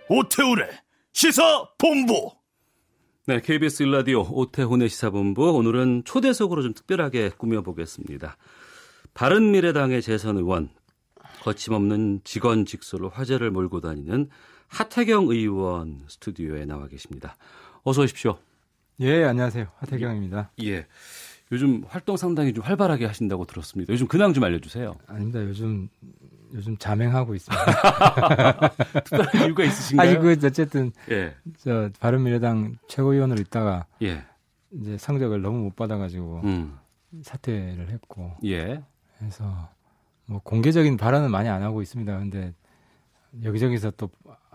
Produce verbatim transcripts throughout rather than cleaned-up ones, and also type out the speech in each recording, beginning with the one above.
오태훈의 시사본부. 네, 케이비에스 일 라디오 오태훈의 시사본부, 오늘은 초대석으로 좀 특별하게 꾸며보겠습니다. 바른미래당의 재선 의원, 거침없는 직원 직소로 화제를 몰고 다니는 하태경 의원 스튜디오에 나와 계십니다. 어서 오십시오. 예, 안녕하세요. 하태경입니다. 예, 요즘 활동 상당히 좀 활발하게 하신다고 들었습니다. 요즘 근황 좀 알려주세요. 아닙니다. 요즘 요즘 자맹하고 있습니다. 특별한 이유가 있으신가요? 아니, 그 어쨌든 예. 저 바른미래당 최고위원으로 있다가 예. 이제 성적을 너무 못 받아가지고 음. 사퇴를 했고, 예. 그래서 뭐 공개적인 발언은 많이 안 하고 있습니다. 근데 여기저기서 또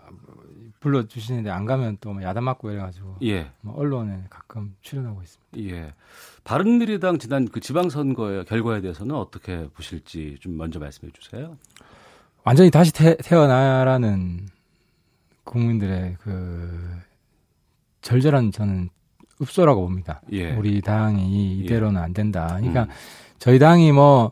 불러주시는데 안 가면 또 야단 맞고 이래가지고, 예. 뭐 언론에 가끔 출연하고 있습니다. 예. 바른미래당 지난 그 지방선거의 결과에 대해서는 어떻게 보실지 좀 먼저 말씀해 주세요. 완전히 다시 태, 태어나라는 국민들의 그 절절한 저는 읍소라고 봅니다. 예. 우리 당이 이대로는 안 된다. 그러니까 음. 저희 당이 뭐,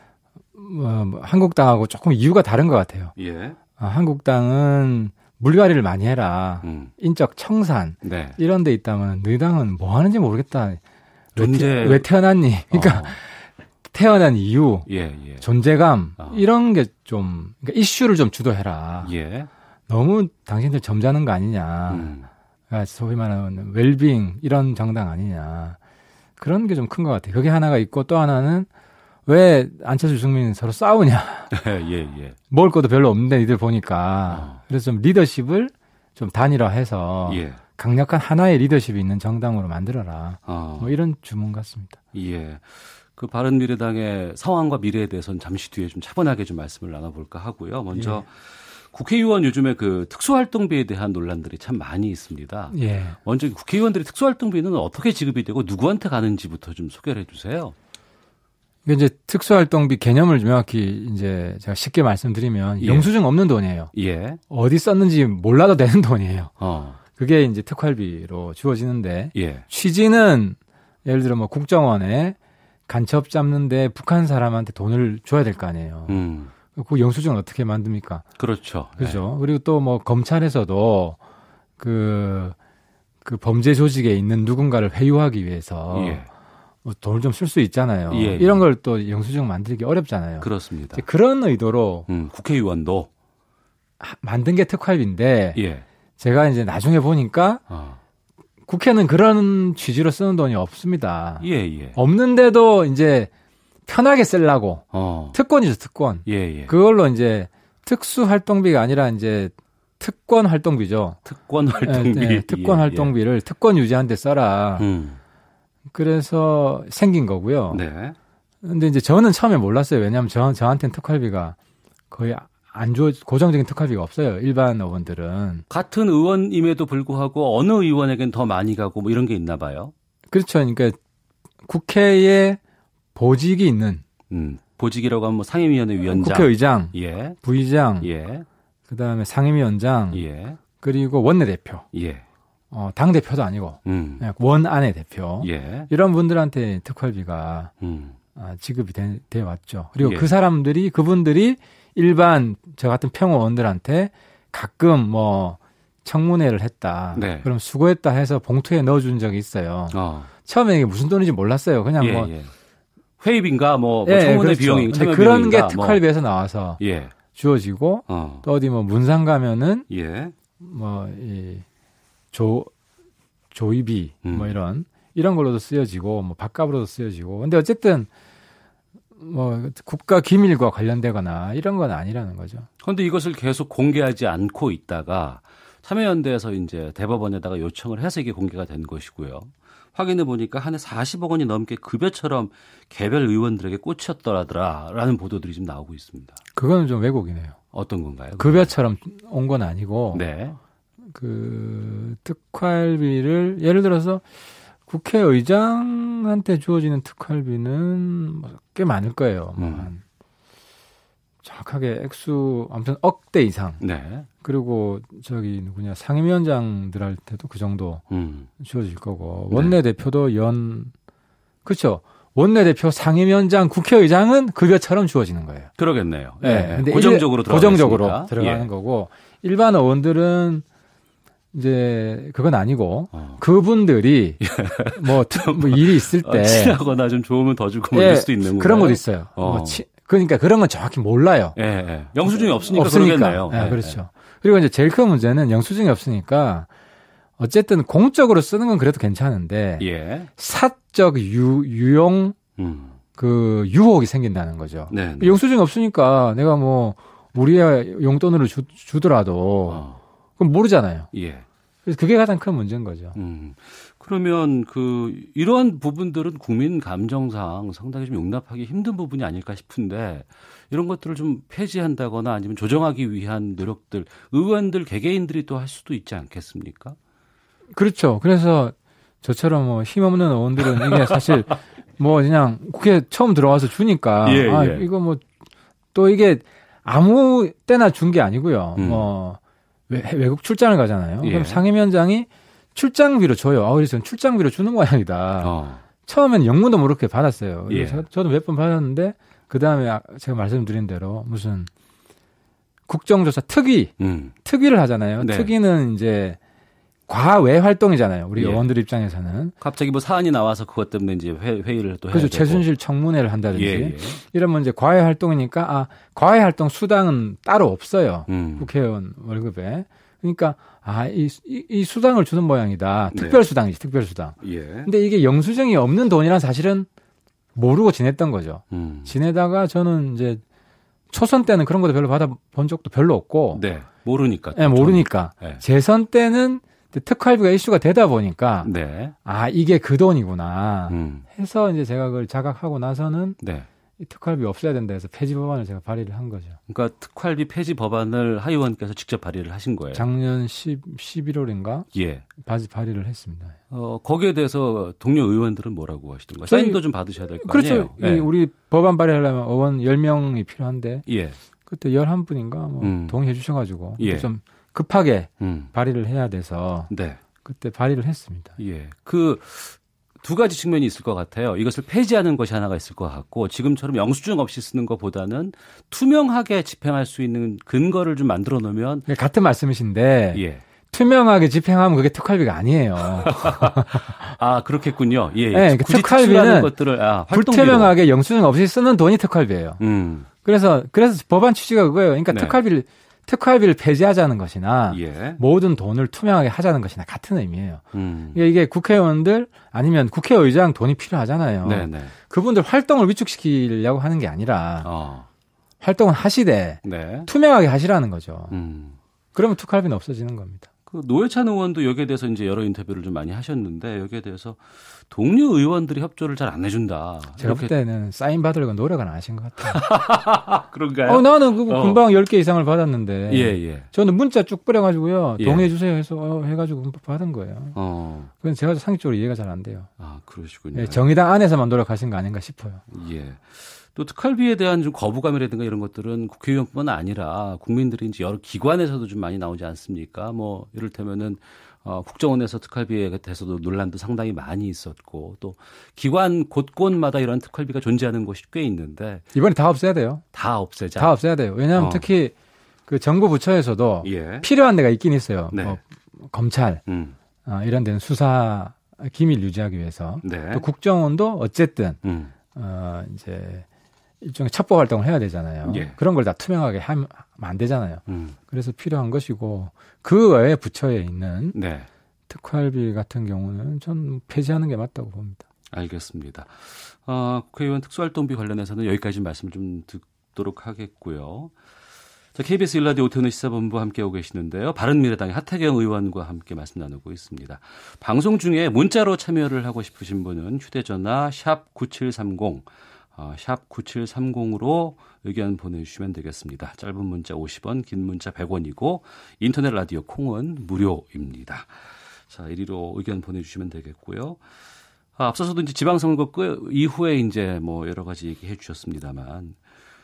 뭐, 뭐 한국당하고 조금 이유가 다른 것 같아요. 예. 아, 한국당은 물갈이를 많이 해라. 음. 인적 청산. 네. 이런 데 있다면 너희 당은 뭐 하는지 모르겠다. 존재... 왜, 태, 왜 태어났니? 그러니까 어. 태어난 이유, 예, 예. 존재감, 어. 이런 게 좀, 그러니까 이슈를 좀 주도해라. 예. 너무 당신들 점잖은 거 아니냐. 음. 그러니까 소위 말하는 웰빙 이런 정당 아니냐. 그런 게 좀 큰 것 같아요. 그게 하나가 있고, 또 하나는 왜 안철수 주승민이 서로 싸우냐. 예, 예. 먹을 것도 별로 없는데 니들 보니까. 어. 그래서 좀 리더십을 좀 단일화해서 예. 강력한 하나의 리더십이 있는 정당으로 만들어라. 어. 뭐 이런 주문 같습니다. 예. 그 바른미래당의 상황과 미래에 대해서는 잠시 뒤에 좀 차분하게 좀 말씀을 나눠볼까 하고요. 먼저 예. 국회의원 요즘에 그 특수활동비에 대한 논란들이 참 많이 있습니다. 예. 먼저 국회의원들이 특수활동비는 어떻게 지급이 되고 누구한테 가는지부터 좀 소개를 해주세요. 이제 특수활동비 개념을 명확히 이제 제가 쉽게 말씀드리면, 예. 영수증 없는 돈이에요. 예. 어디 썼는지 몰라도 되는 돈이에요. 어. 그게 이제 특활비로 주어지는데, 예. 취지는 예를 들어 뭐 국정원에 간첩 잡는데 북한 사람한테 돈을 줘야 될 거 아니에요. 음. 그 영수증을 어떻게 만듭니까? 그렇죠. 그렇죠. 네. 그리고 또 뭐 검찰에서도 그, 그 범죄 조직에 있는 누군가를 회유하기 위해서 예. 뭐 돈을 좀 쓸 수 있잖아요. 예. 이런 걸 또 영수증 만들기 어렵잖아요. 그렇습니다. 그런 의도로 음, 국회의원도 하, 만든 게 특활비인데, 예. 제가 이제 나중에 보니까 어. 국회는 그런 취지로 쓰는 돈이 없습니다. 예, 예. 없는데도 이제 편하게 쓰려고. 어. 특권이죠, 특권. 예, 예. 그걸로 이제 특수 활동비가 아니라 이제 특권 활동비죠. 특권 활동비. 네, 네, 특권 예, 활동비를 특권 유지하는 데 써라. 음. 그래서 생긴 거고요. 네. 근데 이제 저는 처음에 몰랐어요. 왜냐하면 저, 저한테는 특활비가 거의 안 줘, 고정적인 특활비가 없어요. 일반 의원들은. 같은 의원임에도 불구하고 어느 의원에겐 더 많이 가고 뭐 이런 게 있나 봐요. 그렇죠. 그러니까 국회에 보직이 있는. 음. 보직이라고 하면 뭐 상임위원회 위원장. 국회의장. 예. 부의장. 예. 그 다음에 상임위원장. 예. 그리고 원내대표. 예. 어, 당대표도 아니고. 음. 원안의 대표. 예. 이런 분들한테 특활비가 음. 아, 지급이 돼, 돼 왔죠. 그리고 예. 그 사람들이, 그분들이 일반 저 같은 평의원들한테 가끔 뭐 청문회를 했다. 네. 그럼 수고했다 해서 봉투에 넣어준 적이 있어요. 어. 처음에 이게 무슨 돈인지 몰랐어요. 그냥 예, 뭐. 예. 회의비인가 뭐, 뭐 예, 청문회 그렇죠. 비용이 근데 그런 게 특활비에서 나와서 뭐. 예. 주어지고, 어. 또 어디 뭐 문상 가면은 예. 뭐 이 조 조이비 음. 뭐 이런 이런 걸로도 쓰여지고, 뭐 밥값으로도 쓰여지고. 근데 어쨌든 뭐 국가 기밀과 관련되거나 이런 건 아니라는 거죠. 그런데 이것을 계속 공개하지 않고 있다가 참여연대에서 이제 대법원에다가 요청을 해서 이게 공개가 된 것이고요. 확인해 보니까 한 해 사십억 원이 넘게 급여처럼 개별 의원들에게 꽂혔더라라는 보도들이 지금 나오고 있습니다. 그거는 좀 왜곡이네요. 어떤 건가요? 급여처럼 온 건 아니고, 네. 그 특활비를 예를 들어서 국회의장한테 주어지는 특활비는 꽤 많을 거예요. 뭐 음. 한 정확하게 액수 아무튼 억대 이상. 네. 그리고 저기 누구냐 상임위원장들한테도 그 정도 음. 주어질 거고, 네. 원내대표도 연 그렇죠. 원내대표, 상임위원장, 국회의장은 급여처럼 주어지는 거예요. 그러겠네요. 네. 네. 근데 고정적으로 일, 고정적으로 들어가겠습니까? 들어가는 예. 거고, 일반 의원들은 이제 그건 아니고 어. 그분들이 뭐, 뭐 일이 있을 때 어, 친하거나 좀 좋으면 더 주고 뭐 예, 이럴 수도 있는 거예요. 그런 것도 있어요. 어. 뭐 치, 그러니까 그런 건 정확히 몰라요. 예, 예. 영수증이 없으니까, 없으니까. 그러겠네요. 예, 예, 그렇죠. 예. 그리고 이제 제일 큰 문제는 영수증이 없으니까 어쨌든 공적으로 쓰는 건 그래도 괜찮은데 예. 사적 유, 유용 음. 그 유혹이 생긴다는 거죠. 네, 네. 영수증이 없으니까 내가 뭐 우리의 용돈으로 주, 주더라도 어. 그럼 모르잖아요. 예. 그래서 그게 가장 큰 문제인 거죠. 음. 그러면 그 이러한 부분들은 국민 감정상 상당히 좀 용납하기 힘든 부분이 아닐까 싶은데 이런 것들을 좀 폐지한다거나 아니면 조정하기 위한 노력들 의원들 개개인들이 또 할 수도 있지 않겠습니까? 그렇죠. 그래서 저처럼 뭐 힘없는 의원들은 이게 사실 뭐 그냥 국회 처음 들어와서 주니까 예, 아 예. 이거 뭐 또 이게 아무 때나 준 게 아니고요. 음. 뭐 외, 외국 출장을 가잖아요. 예. 그럼 상임위원장이 출장비로 줘요. 아, 그래서 출장비로 주는 모양이다. 어. 처음에는 영문도 모르게 받았어요. 예. 저, 저도 몇 번 받았는데 그 다음에 제가 말씀드린 대로 무슨 국정조사 특위, 음. 특위를 하잖아요. 네. 특위는 이제 과외 활동이잖아요. 우리 예. 의원들 입장에서는. 갑자기 뭐 사안이 나와서 그것 때문에 이제 회, 회의를 또 해야 그래서 되고. 최순실 청문회를 한다든지 예, 예. 이러면 이제 과외 활동이니까 아 과외 활동 수당은 따로 없어요. 음. 국회의원 월급에. 그러니까 아이 이, 이 수당을 주는 모양이다. 네. 특별 수당이지 특별 수당. 예. 근데 이게 영수증이 없는 돈이란 사실은 모르고 지냈던 거죠. 음. 지내다가 저는 이제 초선 때는 그런 것도 별로 받아본 적도 별로 없고, 네. 모르니까. 예, 모르니까 네. 재선 때는 특활비가 이슈가 되다 보니까 네. 아 이게 그 돈이구나 음. 해서 이제 제가 그걸 자각하고 나서는 네. 이 특활비 없애야 된다 해서 폐지 법안을 제가 발의를 한 거죠. 그러니까 특활비 폐지 법안을 하 의원께서 직접 발의를 하신 거예요. 작년 십일월인가 예. 바지 발의를 했습니다. 어, 거기에 대해서 동료 의원들은 뭐라고 하시던가요? 저희- 사인도 좀 받으셔야 될 거 그렇죠. 아니에요? 이 우리 법안 발의하려면 의원 열 명이 필요한데 예. 그때 열한 분인가 뭐 음. 동의해 주셔가지고 예. 좀 급하게 음. 발의를 해야 돼서 네. 그때 발의를 했습니다. 예. 그 두 가지 측면이 있을 것 같아요. 이것을 폐지하는 것이 하나가 있을 것 같고 지금처럼 영수증 없이 쓰는 것보다는 투명하게 집행할 수 있는 근거를 좀 만들어 놓으면 같은 말씀이신데 예. 투명하게 집행하면 그게 특활비가 아니에요. 아, 그렇겠군요. 예. 예. 네, 그 굳이 특활비는 특수하는 것들을 아, 활동비로. 불투명하게 영수증 없이 쓰는 돈이 특활비예요. 음. 그래서 그래서 법안 취지가 그거예요. 그러니까 네. 특활비를 특활비를 폐지하자는 것이나 예. 모든 돈을 투명하게 하자는 것이나 같은 의미예요. 음. 이게, 이게 국회의원들 아니면 국회의장 돈이 필요하잖아요. 네, 네. 그분들 활동을 위축시키려고 하는 게 아니라 어. 활동을 하시되 네. 투명하게 하시라는 거죠. 음. 그러면 특활비는 없어지는 겁니다. 그 노회찬 의원도 여기에 대해서 이제 여러 인터뷰를 좀 많이 하셨는데 여기에 대해서 동료 의원들이 협조를 잘 안 해준다. 제가 이렇게. 볼 때는 사인 받으려고 노력을 안 하신 것 같아요. 아, 그런가요? 어, 나는 그 어. 금방 열 개 이상을 받았는데 예, 예. 저는 문자 쭉 뿌려가지고요. 예. 동의해 주세요 해서 어, 해가지고 금방 받은 거예요. 어. 그건 제가 상식적으로 이해가 잘 안 돼요. 아, 그러시군요. 예, 정의당 안에서만 노력하신 거 아닌가 싶어요. 예. 또 특활비에 대한 좀 거부감이라든가 이런 것들은 국회의원뿐만 아니라 국민들이 이제 여러 기관에서도 좀 많이 나오지 않습니까? 뭐 이를테면은 어, 국정원에서 특활비에 대해서도 논란도 상당히 많이 있었고 또 기관 곳곳마다 이런 특활비가 존재하는 곳이 꽤 있는데 이번에 다 없애야 돼요. 다 없애자. 다 없애야 돼요. 왜냐하면 어. 특히 그 정부 부처에서도 예. 필요한 데가 있긴 있어요. 네. 뭐 검찰 음. 어, 이런 데는 수사 기밀 유지하기 위해서 네. 또 국정원도 어쨌든 음. 어, 이제 일종의 첩보 활동을 해야 되잖아요. 예. 그런 걸 다 투명하게 하면 안 되잖아요. 음. 그래서 필요한 것이고 그 외에 부처에 있는 네. 특활비 같은 경우는 전 폐지하는 게 맞다고 봅니다. 알겠습니다. 어, 국회의원 특수활동비 관련해서는 여기까지 말씀을 좀 듣도록 하겠고요. 자, 케이비에스 일 라디오 오태훈의 시사본부 함께하고 계시는데요. 바른미래당의 하태경 의원과 함께 말씀 나누고 있습니다. 방송 중에 문자로 참여를 하고 싶으신 분은 휴대전화 샵 구칠삼공, 어, 샵 구칠삼공으로 의견 보내주시면 되겠습니다. 짧은 문자 오십 원, 긴 문자 백 원이고 인터넷 라디오 콩은 무료입니다. 자, 이리로 의견 보내주시면 되겠고요. 아, 앞서서도 이제 지방선거 끝 이후에 이제 뭐 여러 가지 얘기해 주셨습니다만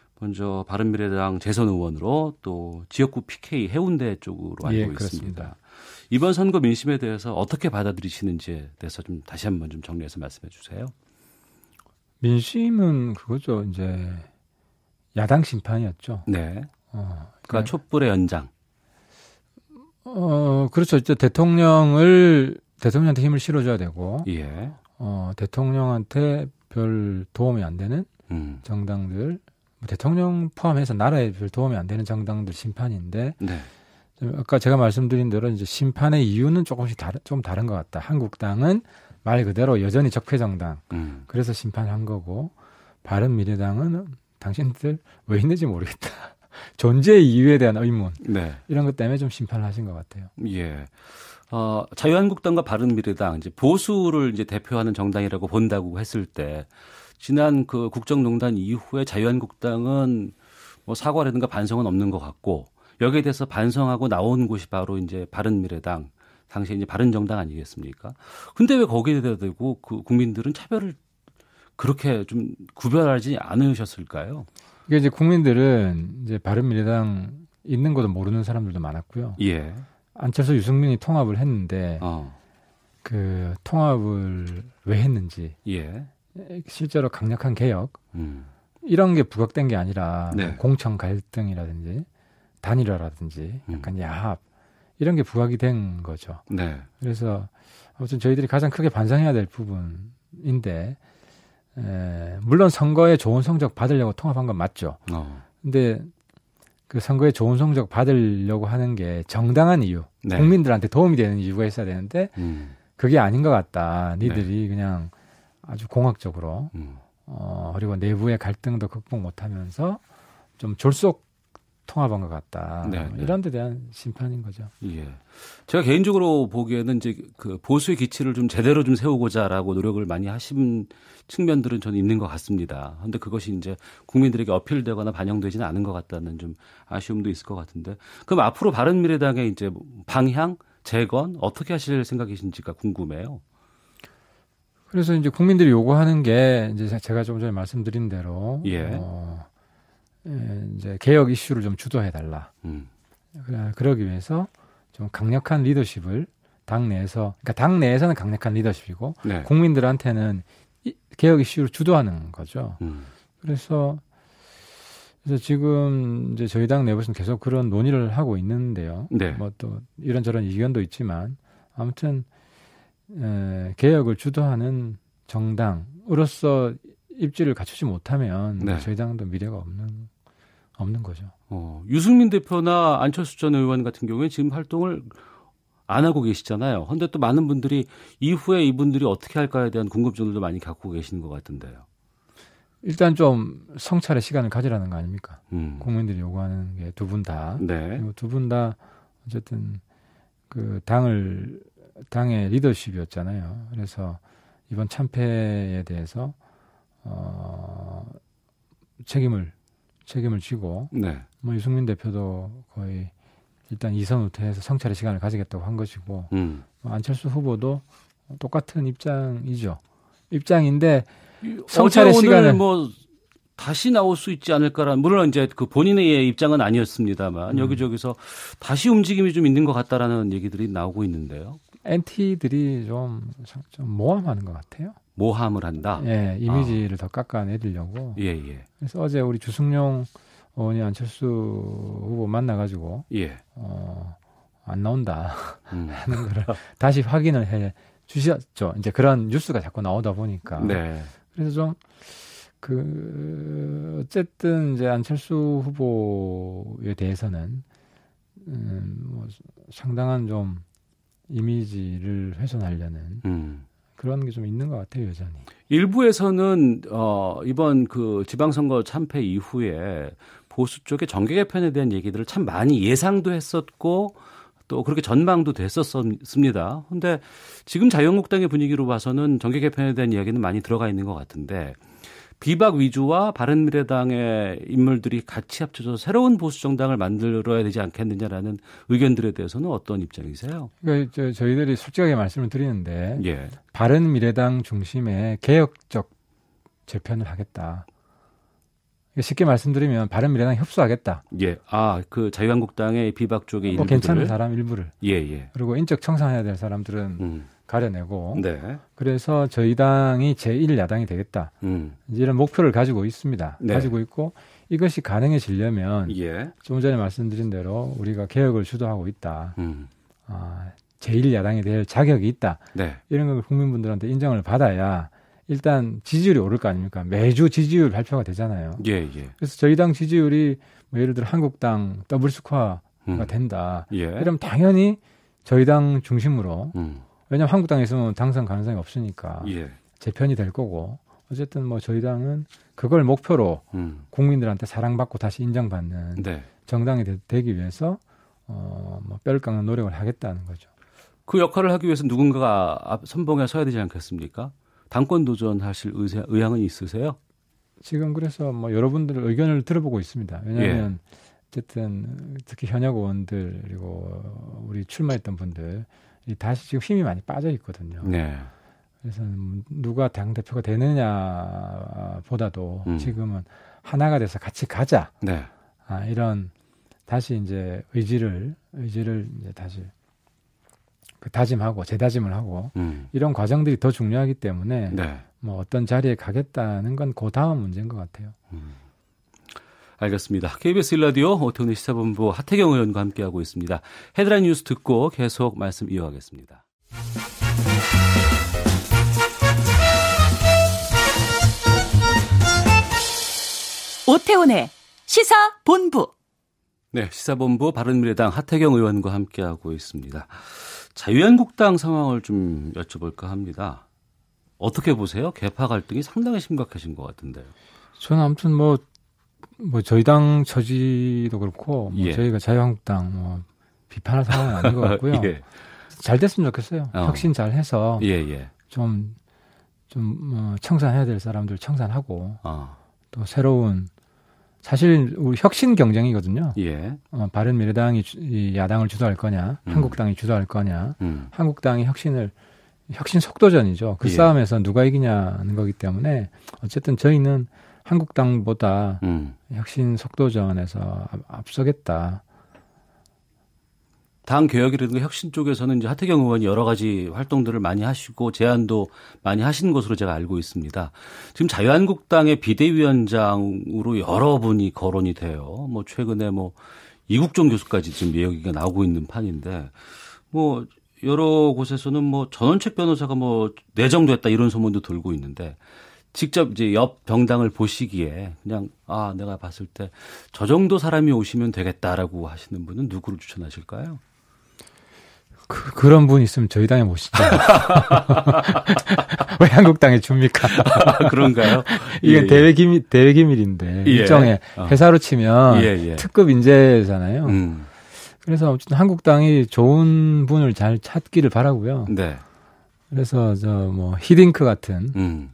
먼저 바른미래당 재선 의원으로 또 지역구 피케이 해운대 쪽으로 알고 예, 있습니다. 그렇습니다. 이번 선거 민심에 대해서 어떻게 받아들이시는지에 대해서 좀 다시 한번 좀 정리해서 말씀해 주세요. 민심은 그거죠. 이제 야당 심판이었죠. 네. 어, 그러니까 촛불의 연장. 어, 그렇죠. 이제 대통령을, 대통령한테 힘을 실어줘야 되고, 예. 어, 대통령한테 별 도움이 안 되는 음. 정당들, 뭐 대통령 포함해서 나라에 별 도움이 안 되는 정당들 심판인데, 네. 아까 제가 말씀드린 대로 이제 심판의 이유는 조금씩 다른, 좀 다른 것 같다. 한국당은 말 그대로 여전히 적폐정당. 음. 그래서 심판한 거고, 바른미래당은 당신들 왜 있는지 모르겠다. 존재의 이유에 대한 의문. 네. 이런 것 때문에 좀 심판을 하신 것 같아요. 예. 어, 자유한국당과 바른미래당, 이제 보수를 이제 대표하는 정당이라고 본다고 했을 때, 지난 그 국정농단 이후에 자유한국당은 뭐 사과라든가 반성은 없는 것 같고, 여기에 대해서 반성하고 나온 곳이 바로 이제 바른미래당, 당시에 이제 바른정당 아니겠습니까? 근데 왜 거기에 대고 그 국민들은 차별을 그렇게 좀 구별하지 않으셨을까요? 이게 이제 국민들은 이제 바른미래당 있는 것도 모르는 사람들도 많았고요. 예. 안철수, 유승민이 통합을 했는데 어. 그 통합을 왜 했는지, 예. 실제로 강력한 개혁 음. 이런 게 부각된 게 아니라 네. 뭐 공천 갈등이라든지 단일화라든지 약간 음. 야합 이런 게 부각이 된 거죠. 네. 그래서 아무튼 저희들이 가장 크게 반성해야 될 부분인데. 에, 물론 선거에 좋은 성적 받으려고 통합한 건 맞죠. 어. 근데 그 선거에 좋은 성적 받으려고 하는 게 정당한 이유, 네. 국민들한테 도움이 되는 이유가 있어야 되는데 음. 그게 아닌 것 같다. 니들이 네. 그냥 아주 공학적으로 음. 어, 그리고 내부의 갈등도 극복 못하면서 좀 졸속 통합한 것 같다. 네, 뭐 네. 이런 데 대한 심판인 거죠. 예. 제가 개인적으로 보기에는 이제 그 보수의 기치를 좀 제대로 좀 세우고자라고 노력을 많이 하신 측면들은 저는 있는 것 같습니다. 그런데 그것이 이제 국민들에게 어필되거나 반영되지는 않은 것 같다는 좀 아쉬움도 있을 것 같은데. 그럼 앞으로 바른미래당의 이제 방향, 재건 어떻게 하실 생각이신지가 궁금해요. 그래서 이제 국민들이 요구하는 게 이제 제가 좀 전에 말씀드린 대로 예. 어, 이제 개혁 이슈를 좀 주도해 달라. 음. 그러기 위해서 좀 강력한 리더십을 당 내에서, 그러니까 당 내에서는 강력한 리더십이고 네. 국민들한테는 이, 개혁 이슈를 주도하는 거죠. 음. 그래서 그래서 지금 이제 저희 당 내부에서는 계속 그런 논의를 하고 있는데요. 네. 뭐 또 이런저런 의견도 있지만 아무튼 에, 개혁을 주도하는 정당으로서 입지를 갖추지 못하면 네. 저희 당도 미래가 없는 없는 거죠. 어, 유승민 대표나 안철수 전 의원 같은 경우에 지금 활동을 안 하고 계시잖아요. 그런데 또 많은 분들이 이후에 이분들이 어떻게 할까에 대한 궁금증들도 많이 갖고 계시는 것 같은데요. 일단 좀 성찰의 시간을 가지라는 거 아닙니까? 음. 국민들이 요구하는 게 두 분 다. 네. 그리고 두 분 다 어쨌든 그 당을 당의 리더십이었잖아요. 그래서 이번 참패에 대해서 어, 책임을 책임을 지고 네. 뭐 유승민 대표도 거의 일단 이선 후퇴해서 성찰의 시간을 가지겠다고 한 것이고 음. 뭐 안철수 후보도 똑같은 입장이죠. 입장인데 성찰의 어제 시간을 오늘 뭐 다시 나올 수 있지 않을까라는, 물론 이제 그 본인의 입장은 아니었습니다만 음. 여기저기서 다시 움직임이 좀 있는 것 같다라는 얘기들이 나오고 있는데요. 엔티들이 좀, 좀 모함하는 것 같아요. 모함을 한다. 예, 이미지를 아. 더 깎아내리려고. 예, 예. 그래서 어제 우리 주승용 의원이 안철수 후보 만나가지고 예. 어, 안 나온다 음. 하는 거를 다시 확인을 해 주셨죠. 이제 그런 뉴스가 자꾸 나오다 보니까. 네. 그래서 좀 그 어쨌든 이제 안철수 후보에 대해서는 음, 뭐 상당한 좀 이미지를 훼손하려는 음. 그런 게 좀 있는 것 같아요, 여전히. 일부에서는 어, 이번 그 지방선거 참패 이후에 보수 쪽의 정계 개편에 대한 얘기들을 참 많이 예상도 했었고 또 그렇게 전망도 됐었습니다. 그런데 지금 자유한국당의 분위기로 봐서는 정계 개편에 대한 이야기는 많이 들어가 있는 것 같은데, 비박 위주와 바른미래당의 인물들이 같이 합쳐서 새로운 보수 정당을 만들어야 되지 않겠느냐라는 의견들에 대해서는 어떤 입장이세요? 그러니까 저, 저희들이 솔직하게 말씀을 드리는데 예. 바른미래당 중심의 개혁적 재편을 하겠다. 쉽게 말씀드리면 바른미래당 협소하겠다. 예. 아, 그 자유한국당의 비박 쪽의 뭐 일부들을. 괜찮은 사람 일부를. 예, 예. 그리고 인적 청산해야 될 사람들은 음. 가려내고. 네. 그래서 저희 당이 제일 야당이 되겠다. 음. 이런 목표를 가지고 있습니다. 네. 가지고 있고 이것이 가능해지려면 예. 좀 전에 말씀드린 대로 우리가 개혁을 주도하고 있다. 음. 어, 제일 야당이 될 자격이 있다. 네. 이런 걸 국민분들한테 인정을 받아야 일단 지지율이 오를 거 아닙니까? 매주 지지율 발표가 되잖아요. 예, 예. 그래서 저희 당 지지율이 뭐 예를 들어 한국당 더블 스코어가 음. 된다. 예. 이러면 당연히 저희 당 중심으로 음. 왜냐하면 한국당에 있으면 당선 가능성이 없으니까 예. 재편이 될 거고 어쨌든 뭐 저희 당은 그걸 목표로 음. 국민들한테 사랑받고 다시 인정받는 네. 정당이 되, 되기 위해서 어, 뭐 뼈를 깎는 노력을 하겠다는 거죠. 그 역할을 하기 위해서 누군가가 앞 선봉에 서야 되지 않겠습니까? 당권 도전하실 의사, 의향은 있으세요? 지금 그래서 뭐 여러분들 의견을 들어보고 있습니다. 왜냐하면 예. 어쨌든 특히 현역 의원들 그리고 우리 출마했던 분들 다시 지금 힘이 많이 빠져 있거든요. 네. 그래서 누가 당 대표가 되느냐보다도 음. 지금은 하나가 돼서 같이 가자. 네. 아, 이런 다시 이제 의지를 의지를 이제 다시 그 다짐하고 재다짐을 하고 음. 이런 과정들이 더 중요하기 때문에 네. 뭐 어떤 자리에 가겠다는 건 그 다음 문제인 것 같아요. 음. 알겠습니다. 케이비에스 일 라디오 오태훈의 시사본부 하태경 의원과 함께하고 있습니다. 헤드라인 뉴스 듣고 계속 말씀 이어가겠습니다. 오태훈의 시사본부. 네, 시사본부 바른미래당 하태경 의원과 함께하고 있습니다. 자유한국당 상황을 좀 여쭤볼까 합니다. 어떻게 보세요? 계파 갈등이 상당히 심각해진 것 같은데요. 저는 아무튼 뭐, 뭐 저희 당 처지도 그렇고 뭐 예. 저희가 자유한국당 뭐 비판할 상황은 아닌 것 같고요. 예. 잘 됐으면 좋겠어요. 어. 혁신 잘 해서 예, 예. 좀, 좀 어, 청산해야 될 사람들 청산하고 어. 또 새로운 사실 우리 혁신 경쟁이거든요. 예. 어, 바른미래당이 주, 이 야당을 주도할 거냐, 음. 한국당이 주도할 거냐. 음. 한국당이 혁신을 혁신 속도전이죠. 그 예. 싸움에서 누가 이기냐는 거기 때문에 어쨌든 저희는 한국당보다 음. 혁신 속도전에서 앞, 앞서겠다. 당 개혁이라든가 혁신 쪽에서는 이제 하태경 의원이 여러 가지 활동들을 많이 하시고 제안도 많이 하신 것으로 제가 알고 있습니다. 지금 자유한국당의 비대위원장으로 여러 분이 거론이 돼요. 뭐 최근에 뭐 이국종 교수까지 지금 얘기가 나오고 있는 판인데 뭐 여러 곳에서는 뭐 전원책 변호사가 뭐 내정됐다 이런 소문도 돌고 있는데 직접 이제 옆 병당을 보시기에 그냥 아 내가 봤을 때 저 정도 사람이 오시면 되겠다라고 하시는 분은 누구를 추천하실까요? 그, 그런 분 있으면 저희 당에 모시죠. 왜 한국당에 줍니까? 그런가요? 이게 예, 대외 기밀, 대외 기밀인데. 예. 일종의 회사로 치면 예, 예. 특급 인재잖아요. 음. 그래서 어쨌든 한국당이 좋은 분을 잘 찾기를 바라고요. 네. 그래서 저 뭐 히딩크 같은 음.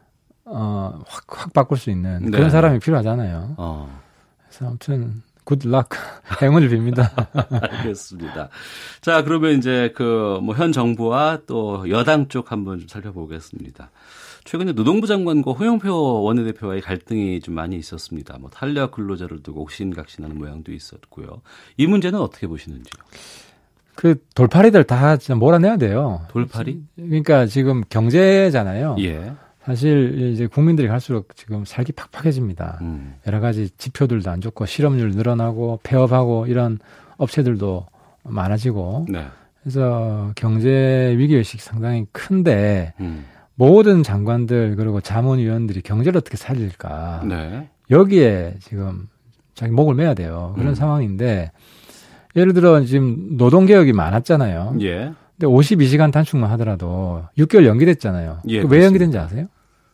어, 확, 확 바꿀 수 있는 네. 그런 사람이 필요하잖아요. 어. 그래서 아무튼 굿락 행운을 빕니다. 알겠습니다. 자, 그러면 이제 그 뭐 현 정부와 또 여당 쪽 한번 좀 살펴보겠습니다. 최근에 노동부 장관과 홍영표 원내대표와의 갈등이 좀 많이 있었습니다. 뭐 탄력 근로자를 두고 옥신각신하는 모양도 있었고요. 이 문제는 어떻게 보시는지요? 그 돌팔이들 다 진짜 몰아내야 돼요. 돌팔이? 그러니까 지금 경제잖아요. 예. 사실 이제 국민들이 갈수록 지금 살기 팍팍해집니다. 음. 여러 가지 지표들도 안 좋고 실업률 늘어나고 폐업하고 이런 업체들도 많아지고 네. 그래서 경제 위기의식이 상당히 큰데 음. 모든 장관들 그리고 자문위원들이 경제를 어떻게 살릴까 네. 여기에 지금 자기 목을 매야 돼요. 그런 음. 상황인데 예를 들어 지금 노동개혁이 많았잖아요. 예. 근데 오십이 시간 단축만 하더라도 육 개월 연기됐잖아요. 예, 왜 연기된지 아세요?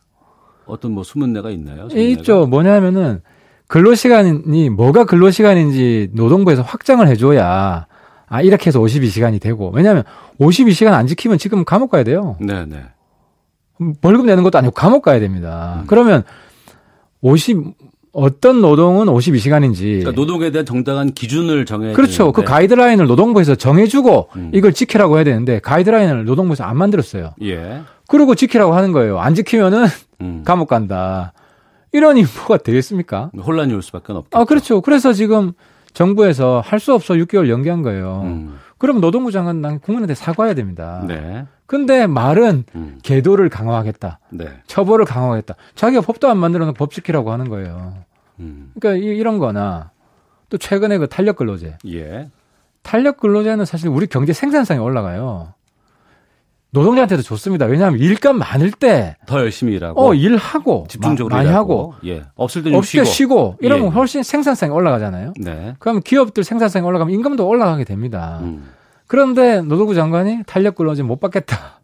어떤 뭐 숨은 내가 있나요? 예, 있죠. 뭐냐면은 근로시간이 뭐가 근로시간인지 노동부에서 확정을 해줘야 아 이렇게 해서 오십이 시간이 되고 왜냐하면 오십이 시간 안 지키면 지금 감옥 가야 돼요. 네네. 벌금 내는 것도 아니고 감옥 가야 됩니다. 음. 그러면 오십 어떤 노동은 오십이 시간인지 그러니까 노동에 대한 정당한 기준을 정해야 그렇죠. 되는데. 그 가이드라인을 노동부에서 정해주고 음. 이걸 지키라고 해야 되는데 가이드라인을 노동부에서 안 만들었어요. 예. 그리고 지키라고 하는 거예요. 안 지키면은 음. 감옥 간다. 이러니 뭐가 되겠습니까? 혼란이 올 수밖에 없겠죠. 아, 그렇죠. 그래서 지금 정부에서 할 수 없어 육 개월 연기한 거예요. 음. 그럼 노동부 장관 난 국민한테 사과해야 됩니다. 네. 근데 말은 음. 계도를 강화하겠다. 네. 처벌을 강화하겠다. 자기가 법도 안 만들어 놓고 법 지키라고 하는 거예요. 음. 그러니까 이, 이런 거나 또 최근에 그 탄력 근로제. 예. 탄력 근로제는 사실 우리 경제 생산성이 올라가요. 노동자한테도 좋습니다. 왜냐하면 일감 많을 때 더 열심히 일하고 어, 일하고 집중적으로 많이 일하고, 하고 예. 없을 때 좀 없을 때 쉬고, 쉬고 이러면 예. 훨씬 생산성이 올라가잖아요. 네. 그럼 기업들 생산성이 올라가면 임금도 올라가게 됩니다. 음. 그런데 노동부 장관이 탄력 근로제 못 받겠다.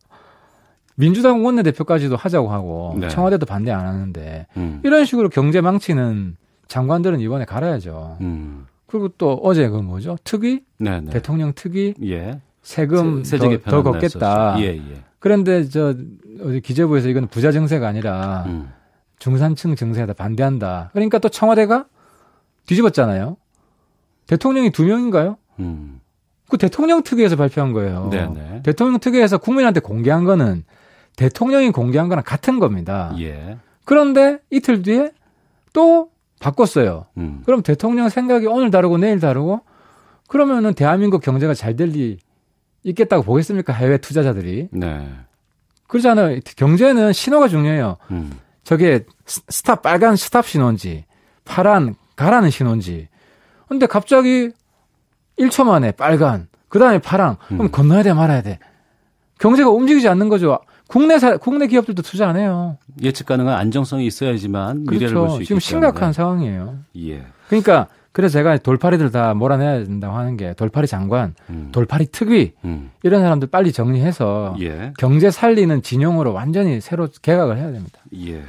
민주당 원내대표까지도 하자고 하고 네. 청와대도 반대 안 하는데 음. 이런 식으로 경제 망치는 장관들은 이번에 갈아야죠. 음. 그리고 또 어제 그 뭐죠? 특위? 네네. 대통령 특위? 예. 세금 세, 더, 세제 더 걷겠다. 예, 예. 그런데 저 어디 기재부에서 이건 부자 증세가 아니라 음. 중산층 증세에다 반대한다. 그러니까 또 청와대가 뒤집었잖아요. 대통령이 두 명인가요? 음. 그 대통령 특위에서 발표한 거예요. 네네. 대통령 특위에서 국민한테 공개한 거는 대통령이 공개한 거랑 같은 겁니다. 예. 그런데 이틀 뒤에 또 바꿨어요. 음. 그럼 대통령 생각이 오늘 다르고 내일 다르고 그러면은 대한민국 경제가 잘 될 리 있겠다고 보겠습니까? 해외 투자자들이. 네. 그렇잖아요. 경제는 신호가 중요해요. 음. 저게 스탑, 빨간 스탑 신호인지 파란 가라는 신호인지. 근데 갑자기 일 초 만에 빨간, 그 다음에 파랑. 그럼 음. 건너야 돼 말아야 돼. 경제가 움직이지 않는 거죠. 국내 사, 국내 기업들도 투자 안 해요. 예측 가능한 안정성이 있어야지만 미래를 볼 수 그렇죠. 있기 지금 심각한 때문에. 상황이에요. 예. 그러니까 그래서 제가 돌파리들 다 몰아내야 된다고 하는 게 돌파리 장관, 음. 돌파리 특위 음. 이런 사람들 빨리 정리해서 예. 경제 살리는 진영으로 완전히 새로 개각을 해야 됩니다. 예.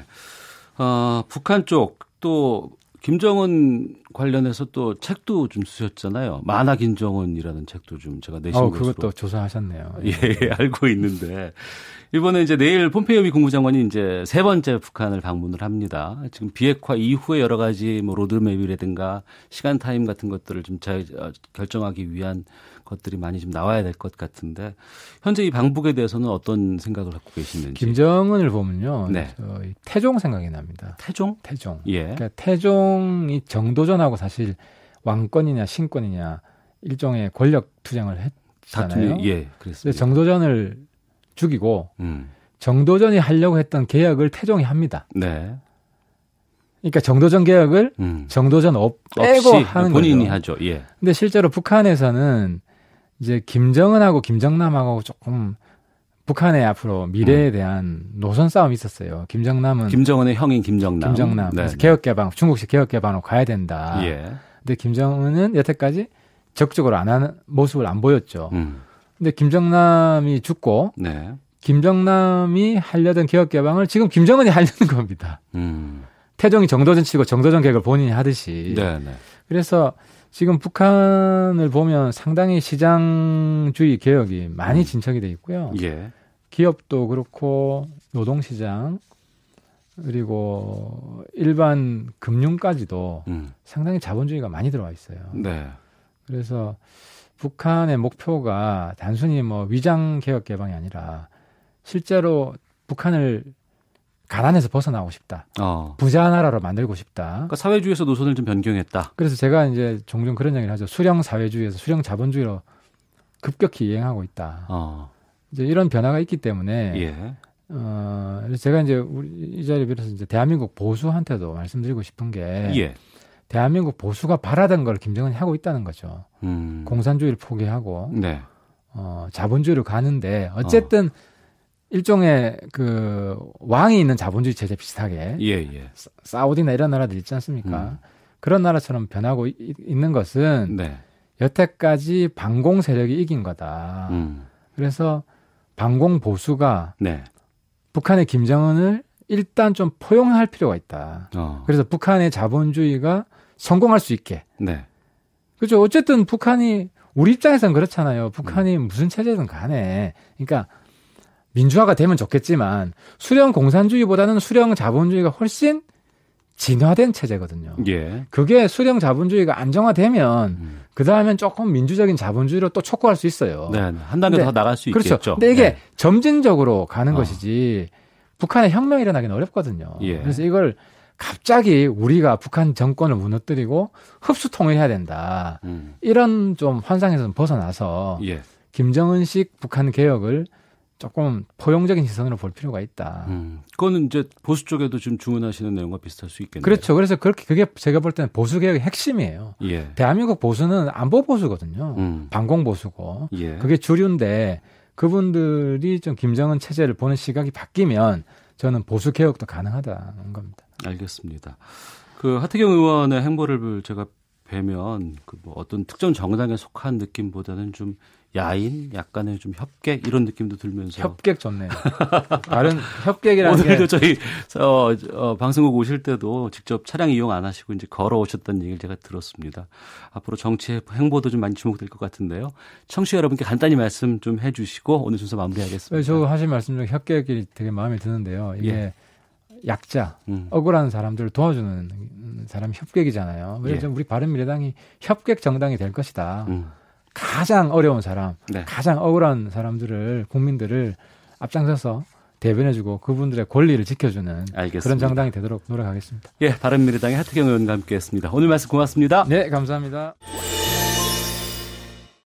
어, 북한 쪽 또 김정은 관련해서 또 책도 좀 쓰셨잖아요. 만화 김정은이라는 책도 좀 제가 내신 어, 것으로. 그것도 조사하셨네요. 예, 알고 있는데 이번에 이제 내일 폼페이오 미 국무장관이 이제 세 번째 북한을 방문을 합니다. 지금 비핵화 이후에 여러 가지 뭐 로드맵이라든가 시간 타임 같은 것들을 좀 잘 결정하기 위한 것들이 많이 좀 나와야 될 것 같은데 현재 이 방북에 대해서는 어떤 생각을 갖고 계시는지. 김정은을 보면요, 네. 저희 태종 생각이 납니다. 태종? 태종. 예. 그러니까 태종이 정도전하고 사실 왕권이냐 신권이냐 일종의 권력 투쟁을 했잖아요. 다툼이, 예, 그래서 그랬습니다. 정도전을 죽이고 음. 정도전이 하려고 했던 개혁을 태종이 합니다. 네. 그러니까 정도전 개혁을 음. 정도전 없, 빼고 없이 하는 본인이 거죠. 하죠. 예. 근데 실제로 북한에서는 이제 김정은하고 김정남하고 조금 북한의 앞으로 미래에 대한 노선 싸움이 있었어요. 김정남은 김정은의 형인 김정남. 김정남. 네. 그래서 개혁개방, 중국식 개혁개방으로 가야 된다. 예. 근데 김정은은 여태까지 적극적으로 안 하는 모습을 안 보였죠. 음. 근데 김정남이 죽고 네. 김정남이 하려던 개혁개방을 지금 김정은이 하려는 겁니다. 음. 태종이 정도전 치고 정도전 개혁을 본인이 하듯이. 네, 네. 그래서 지금 북한을 보면 상당히 시장주의 개혁이 많이 진척이 돼 있고요. 예. 기업도 그렇고 노동시장 그리고 일반 금융까지도 음. 상당히 자본주의가 많이 들어와 있어요. 네. 그래서 북한의 목표가 단순히 뭐 위장 개혁 개방이 아니라 실제로 북한을 가난에서 벗어나고 싶다. 어. 부자 나라로 만들고 싶다. 그러니까 사회주의에서 노선을 좀 변경했다. 그래서 제가 이제 종종 그런 얘기를 하죠. 수령 사회주의에서 수령 자본주의로 급격히 이행하고 있다. 어. 이제 이런 변화가 있기 때문에 예. 어, 그래서 제가 이제 우리 이 자리를 빌어서 이제 대한민국 보수한테도 말씀드리고 싶은 게 예. 대한민국 보수가 바라던 걸 김정은이 하고 있다는 거죠. 음. 공산주의를 포기하고 네. 어, 자본주의로 가는데 어쨌든 어. 일종의 그 왕이 있는 자본주의 체제 비슷하게 예, 예. 사우디나 이런 나라들 있지 않습니까? 음. 그런 나라처럼 변하고 이, 있는 것은 네. 여태까지 반공 세력이 이긴 거다. 음. 그래서 반공 보수가 네. 북한의 김정은을 일단 좀 포용할 필요가 있다. 어. 그래서 북한의 자본주의가 성공할 수 있게. 네. 그렇죠. 어쨌든 북한이 우리 입장에서는 그렇잖아요. 북한이 음. 무슨 체제든 간에. 그러니까 민주화가 되면 좋겠지만 수령 공산주의보다는 수령 자본주의가 훨씬 진화된 체제거든요. 예. 그게 수령 자본주의가 안정화되면 음. 그 다음엔 조금 민주적인 자본주의로 또 촉구할 수 있어요. 네. 한 단계 근데, 더 나갈 수 그렇죠. 있겠죠. 근데 이게 네. 점진적으로 가는 어. 것이지 북한에 혁명이 일어나기는 어렵거든요. 예. 그래서 이걸 갑자기 우리가 북한 정권을 무너뜨리고 흡수 통일해야 된다. 음. 이런 좀 환상에서 벗어나서 예. 김정은식 북한 개혁을 조금 포용적인 시선으로 볼 필요가 있다. 음, 그거는 이제 보수 쪽에도 지금 주문하시는 내용과 비슷할 수 있겠네요. 그렇죠. 그래서 그렇게 그게 제가 볼 때는 보수 개혁의 핵심이에요. 예. 대한민국 보수는 안보 보수거든요. 음. 반공 보수고 예. 그게 주류인데 그분들이 좀 김정은 체제를 보는 시각이 바뀌면 저는 보수 개혁도 가능하다는 겁니다. 알겠습니다. 그 하태경 의원의 행보를 제가 뵈면 그 뭐 어떤 특정 정당에 속한 느낌보다는 좀 야인, 약간의 좀 협객 이런 느낌도 들면서 협객 좋네요. 다른 협객이라는 오늘도 게 저희 어, 어, 방송국 오실 때도 직접 차량 이용 안 하시고 이제 걸어 오셨다는 얘기를 제가 들었습니다. 앞으로 정치 행보도 좀 많이 주목될 것 같은데요. 청취자 여러분께 간단히 말씀 좀 해주시고 오늘 순서 마무리하겠습니다. 저 하신 말씀 중에 협객이 되게 마음에 드는데요. 이게 예. 약자, 음. 억울한 사람들을 도와주는 사람이 협객이잖아요. 그래서 예. 우리 바른미래당이 협객 정당이 될 것이다. 음. 가장 어려운 사람, 네. 가장 억울한 사람들을 국민들을 앞장서서 대변해주고 그분들의 권리를 지켜주는 알겠습니다. 그런 정당이 되도록 노력하겠습니다. 예, 바른미래당의 하태경 의원과 함께했습니다. 오늘 말씀 고맙습니다. 네, 감사합니다.